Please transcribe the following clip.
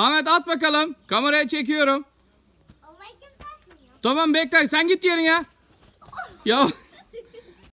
Ahmet at bakalım. Kameraya çekiyorum. Olmayı kimse atmıyor. Tamam bekle sen git yerine ya. Ya